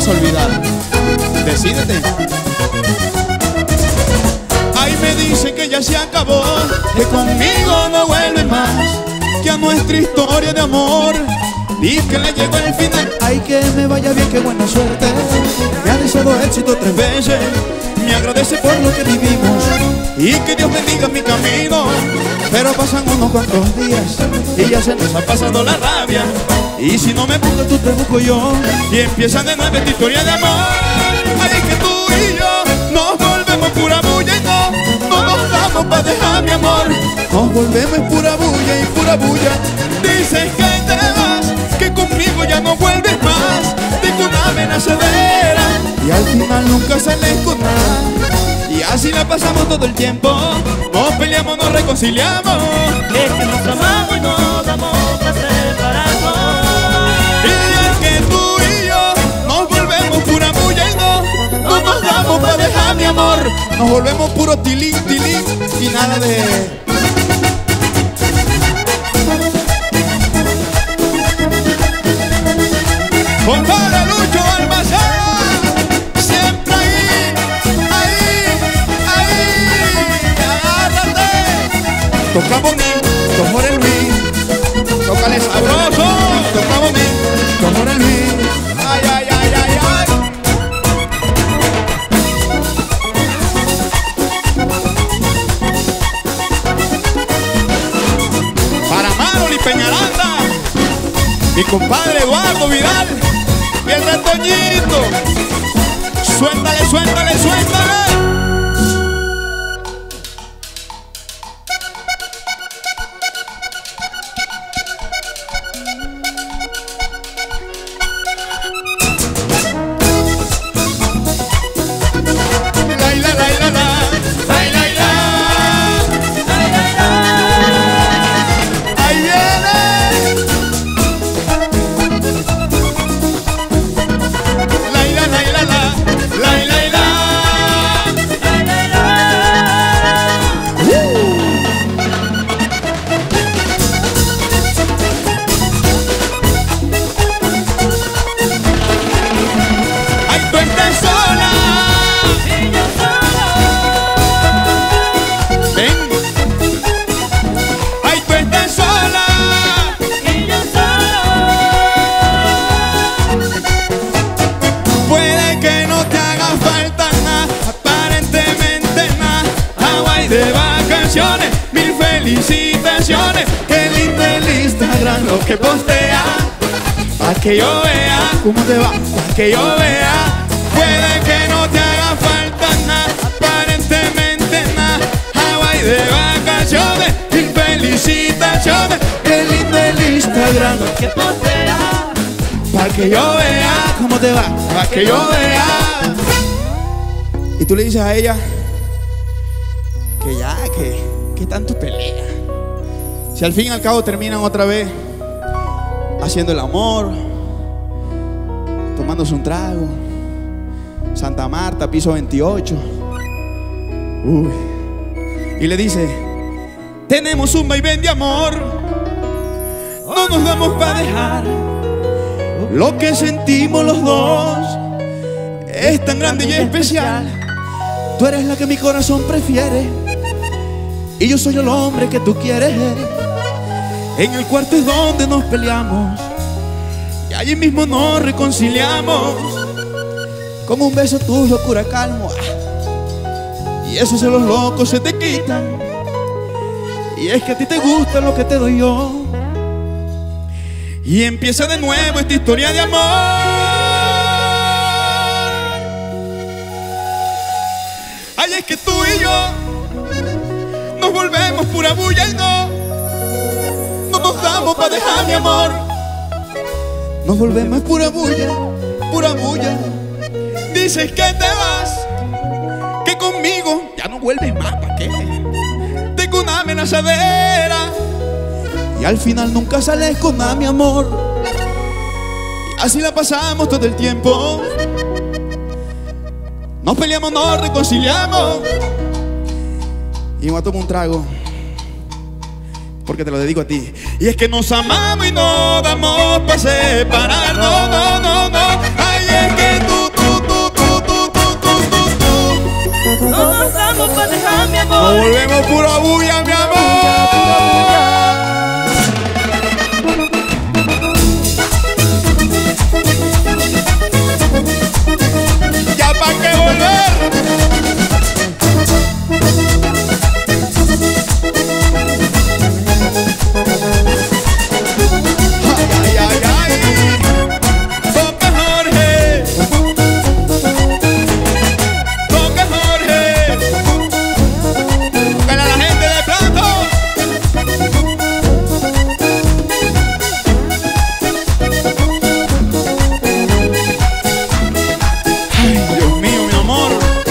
vas a olvidar. Decídete. Ay, me dice que ya se acabó, que conmigo no vuelve más, que a nuestra historia de amor y que le llegó el final. Ay, que me vaya bien, qué buena suerte. Me ha deseado éxito 3 veces. Me agradece por lo que vivimos y que Dios bendiga mi camino. Pero pasan unos cuantos días y ya se nos ha pasado la rabia. Y si no me buscas tú te busco yo y empiezan de nuevo esta historia de amor. Ay, que tú y yo nos volvemos pura bulla y no nos damos pa' dejar mi amor. Nos volvemos pura bulla y pura bulla. Dices que te vas, que conmigo ya no vuelves más. Tengo una amenazadera y al final nunca sales con nada. Y así la pasamos todo el tiempo. Nos peleamos, nos reconciliamos. Es que nos amamos y nos damos para separarnos. Y es que tú y yo nos volvemos pura bulla y no nos damos para dejar mi amor. Nos volvemos puro tilín, tilín y nada de... Compadre Lucho Almazara, siempre ahí, agárrate. Toca bonito, toca Jorge Luis, tócale sabroso. Toca bonito, toca Jorge Luis. Ay, ay, ay, ay, ay. Para Maroli Peñaranda, mi compadre Eduardo Vidal y el retoñito. Suéltale, suéltale, suéltale. De vacaciones, mil felicitaciones. Qué lindo el Instagram lo que postea, pa' que yo vea cómo te va, pa' que yo vea. Puede que no te haga falta nada, aparentemente nada. Hawaii de vacaciones, mil felicitaciones. Qué lindo el Instagram lo que postea, pa' que yo vea cómo te va, pa' que yo vea. Y tú le dices a ella que ya, que tanto pelea. Si al fin y al cabo terminan otra vez haciendo el amor, tomándose un trago, Santa Marta, piso 28. Y le dice: tenemos un vaivén de amor, no nos damos para dejar. Lo que sentimos los dos es tan grande y especial. Tú eres la que mi corazón prefiere y yo soy el hombre que tú quieres. En el cuarto es donde nos peleamos y allí mismo nos reconciliamos. Con un beso tu locura calmo, y esos celos locos se te quitan. Y es que a ti te gusta lo que te doy yo. Y empieza de nuevo esta historia de amor. Ay, es que tú y yo nos volvemos pura bulla y no nos damos para dejar mi amor. Nos volvemos pura bulla, pura bulla. Dices que te vas, que conmigo ya no vuelves más, ¿para qué? Tengo una amenazadera y al final nunca sales con nada, mi amor. Y así la pasamos todo el tiempo. Nos peleamos, nos reconciliamos. Y me voy a tomar un trago porque te lo dedico a ti. Y es que nos amamos y no damos para separar. No, no, no, no. Ay, es que tú puro bulla, mi amor. Ya pa' qué volver. Ay, ay, ay. Toca Jorge. Toca Jorge. Para la gente de Plato. Ay, Dios mío, mi amor.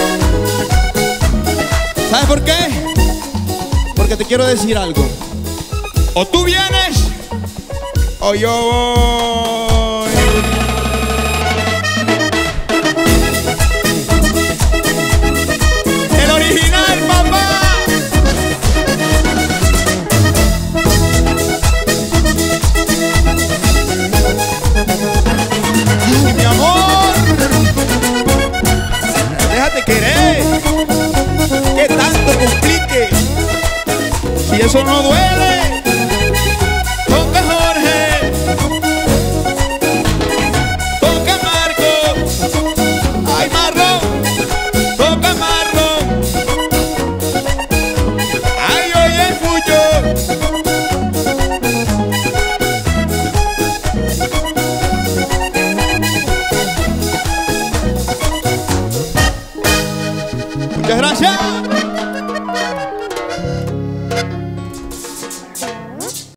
¿Sabes por qué? Porque te quiero decir algo. O tú vienes o yo voy. El original, papá. Ay, mi amor. Déjate querer. Que tanto complique. Si eso no duele. Toca Jorge. Toca Marco. Ay, Marlon. Toca Marlon. Ay, oye, Fuyo. Muchas gracias.